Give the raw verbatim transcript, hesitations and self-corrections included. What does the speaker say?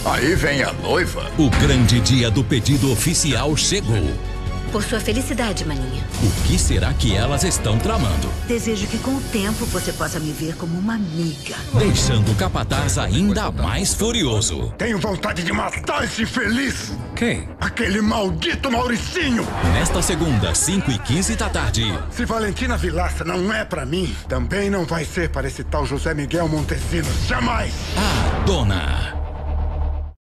Aí vem a noiva. O grande dia do pedido oficial chegou. Por sua felicidade, maninha. O que será que elas estão tramando? Desejo que com o tempo você possa me ver como uma amiga. Deixando o capataz ainda mais furioso. Tenho vontade de matar esse infeliz. Quem? Aquele maldito Mauricinho. Nesta segunda, cinco e quinze da tarde. Se Valentina Vilaça não é pra mim, também não vai ser para esse tal José Miguel Montesinos. Jamais! A Dona.